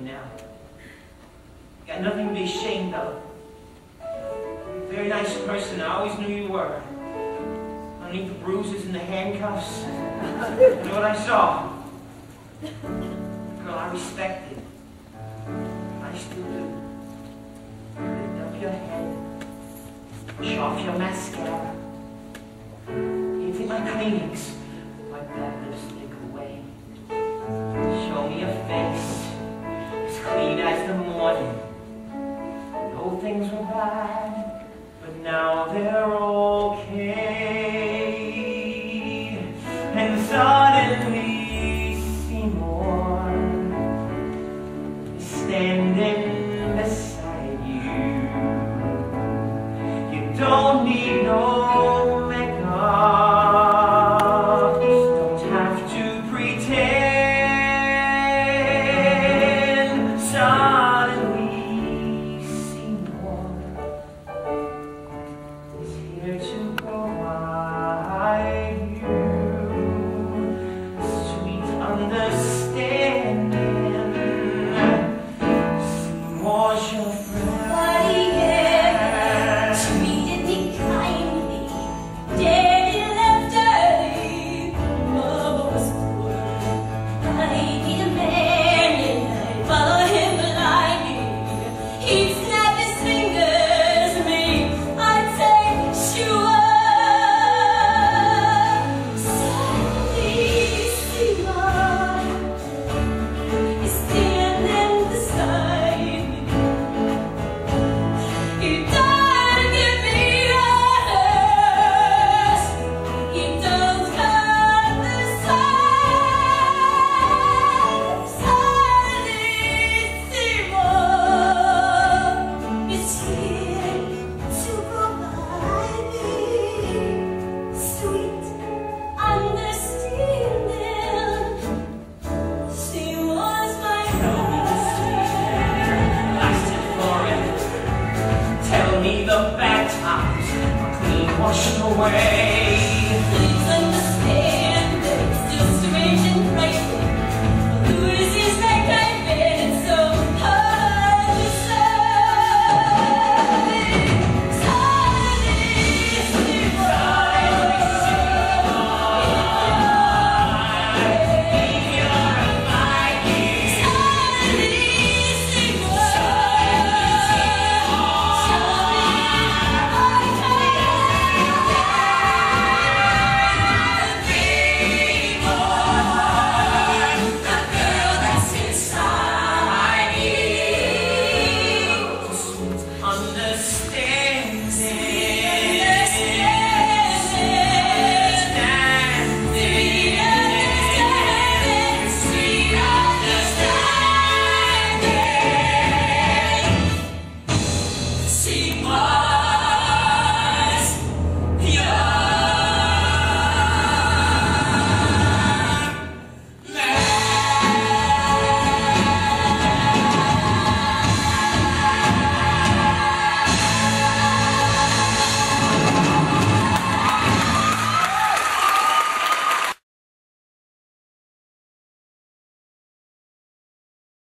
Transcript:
now. Got nothing to be ashamed of. You're a very nice person, I always knew you were. Underneath the bruises and the handcuffs, you know what I saw? A girl I respected. I still do. Lift up your head, wash off your mascara. You take my Kleenex, wipe that lipstick away. Show me a face as clean as the morning. No things were bad, but now they're okay. And suddenly Seymour is standing beside you. You don't need no makeup, don't have to pretend. Suddenly Seymour is here to provide you sweet understanding. Seymour's your friend. Tell me the bad times are clean washed away.